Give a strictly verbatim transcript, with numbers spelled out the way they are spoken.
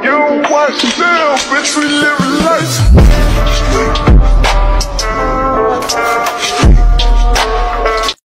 You don't watch yourself, bitch, we live life.